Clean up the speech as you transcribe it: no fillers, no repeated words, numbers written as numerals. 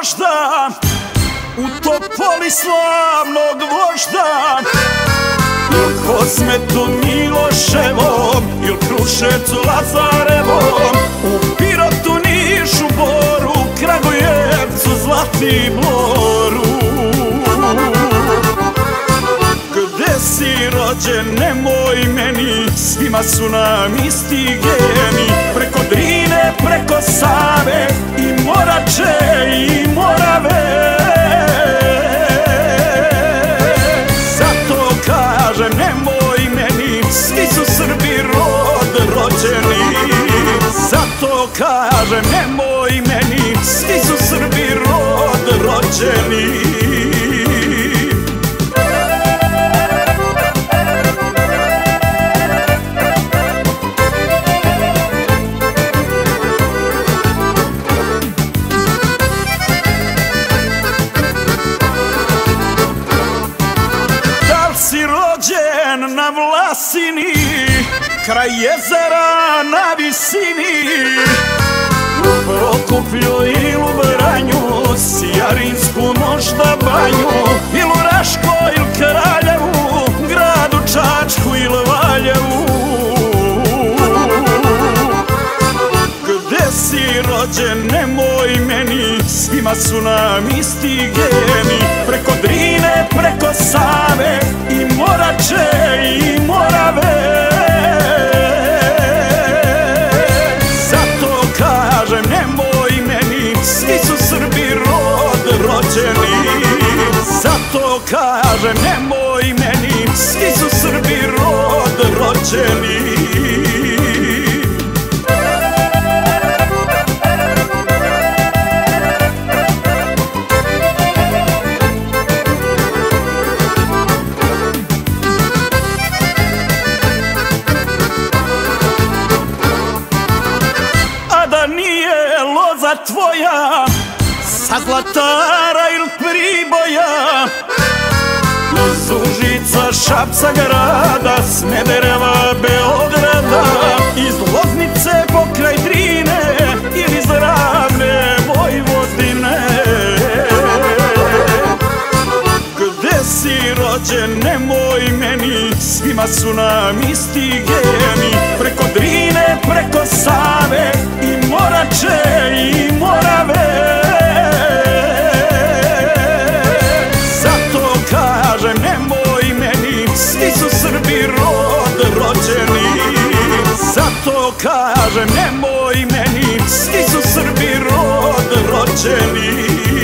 možda u Topoli slavnog vožda, il Kosmetu Miloševom, il Kruševcu Lazarevom, u Pirotu, Nišu, Boru, Kragujevcu, Zlatiboru. Gde si rođen, nemoj meni, svima su nam isti geni. Preko Drine, preko Save, i Morače i Morave. Zato kažem, nemoj meni, svi su Srbi rod rođeni. Zato kažem, nemoj meni, svi su Srbi rod rođeni. Na Vlasini, kraj jezera na visini, u Prokuplju ili u Vranju, Sijarinsku možda banju, ili u Raškoj ili Kraljevu, gradu Čačku ili Valjevu. Gde si rođen, nemoj meni, svima su nam isti geni. Preko Drine, preko Save, i Morače i Morave. Zato kažem, nemoj meni, svi su Srbi rod rođeni. Zato kažem, nemoj meni, svi su Srbi rod rođeni. Tvoja, sa Zlatara ili Priboja, iz Užica, Šapca, grada, Smedereva, Beograda, iz Loznice pokraj Drine ili iz Ravne, Vojvodine. Gde si rođen, nemoj meni, svima su nam isti geni. Preko Drine, preko Save, i Morače i Morave. Zato kažem, nemoj meni, svi su Srbi rod rođeni. Zato kažem, nemoj meni, svi su Srbi rod rođeni.